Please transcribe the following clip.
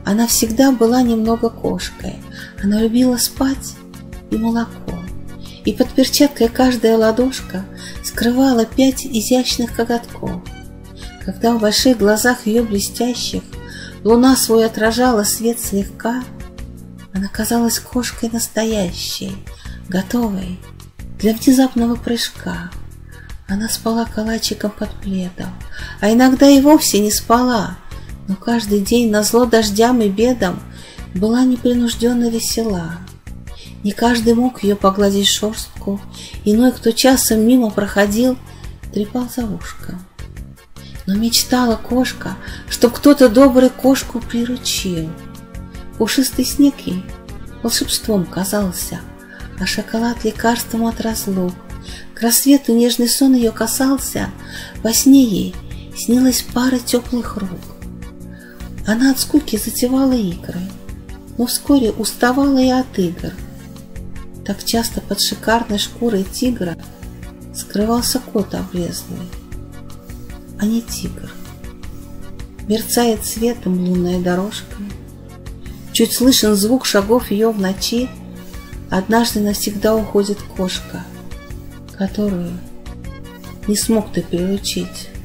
Она всегда была немного кошкой. Она любила спать и молоко. И под перчаткой каждая ладошка скрывала 5 изящных коготков. Когда в больших глазах ее блестящих луна свой отражала свет слегка, она казалась кошкой настоящей, готовой для внезапного прыжка. Она спала калачиком под пледом, а иногда и вовсе не спала, но каждый день назло дождям и бедам была непринужденно весела. Не каждый мог ее погладить шерстку, иной, кто часом мимо проходил, трепал за ушком. Но мечтала кошка, чтоб кто-то добрый кошку приручил. Пушистый снег ей волшебством казался, а шоколад лекарством от разлук. К рассвету нежный сон ее касался, во сне ей снилась пара теплых рук. Она от скуки затевала игры, но вскоре уставала и от игр. Так часто под шикарной шкурой тигра скрывался кот облезлый, а не тигр. Мерцает светом лунная дорожка, чуть слышен звук шагов ее в ночи. Однажды навсегда уходит кошка, которую не смог ты приручить.